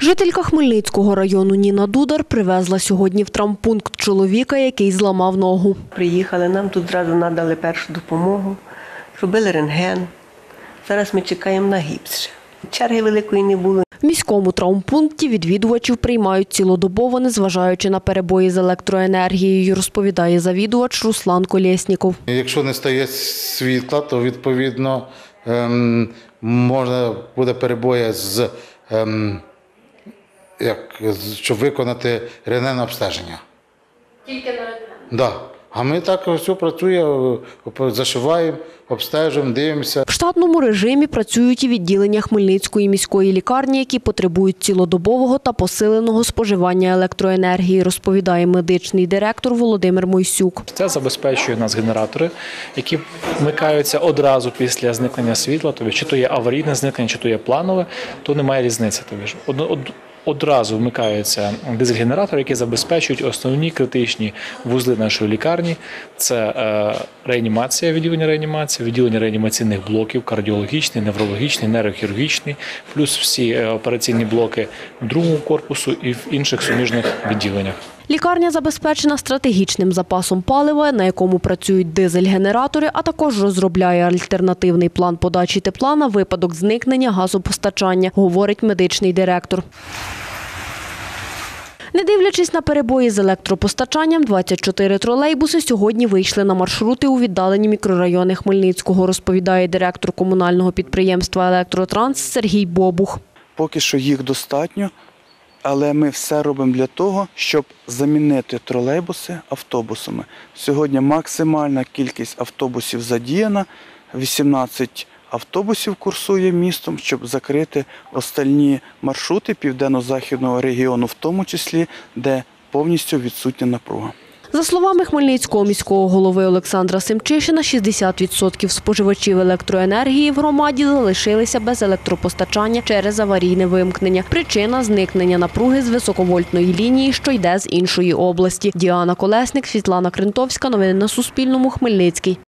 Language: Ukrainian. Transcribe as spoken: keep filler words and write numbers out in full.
Жителька Хмельницького району Ніна Дудар привезла сьогодні в травмпункт чоловіка, який зламав ногу. Приїхали, нам тут зразу надали першу допомогу, робили рентген. Зараз ми чекаємо на гіпс. Черги великої не було. В міському травмпункті відвідувачів приймають цілодобово, незважаючи на перебої з електроенергією, розповідає завідувач Руслан Колєсніков. Якщо не стає світла, то відповідно ем, можна буде перебої з ем, як, щоб виконати рентген-обстеження. Тільки на рентген? Да. А ми так все працюємо, зашиваємо, обстежуємо, дивимося. В штатному режимі працюють і відділення Хмельницької міської лікарні, які потребують цілодобового та посиленого споживання електроенергії, розповідає медичний директор Володимир Мойсюк. Це забезпечує нас генератори, які вмикаються одразу після зникнення світла. Тобто, чи то є аварійне зникнення, чи то є планове, то немає різниці. Тобто, одразу вмикаються дизель-генератори, які забезпечують основні критичні вузли нашої лікарні. Це реанімація, відділення реанімації, відділення реанімаційних блоків, кардіологічний, неврологічний, нейрохірургічний, плюс всі операційні блоки в другому корпусу і в інших суміжних відділеннях. Лікарня забезпечена стратегічним запасом палива, на якому працюють дизель-генератори, а також розробляє альтернативний план подачі тепла на випадок зникнення газопостачання, говорить медичний директор. Не дивлячись на перебої з електропостачанням, двадцять чотири тролейбуси сьогодні вийшли на маршрути у віддалені мікрорайони Хмельницького, розповідає директор комунального підприємства «Електротранс» Сергій Бобух. Поки що їх достатньо, але ми все робимо для того, щоб замінити тролейбуси автобусами. Сьогодні максимальна кількість автобусів задіяна, вісімнадцять автобусів курсує містом, щоб закрити остальні маршрути південно-західного регіону, в тому числі, де повністю відсутня напруга. За словами Хмельницького міського голови Олександра Семчишина, шістдесят відсотків споживачів електроенергії в громаді залишилися без електропостачання через аварійне вимкнення. Причина – зникнення напруги з високовольтної лінії, що йде з іншої області. Діана Колесник, Світлана Крентовська. Новини на Суспільному. Хмельницький.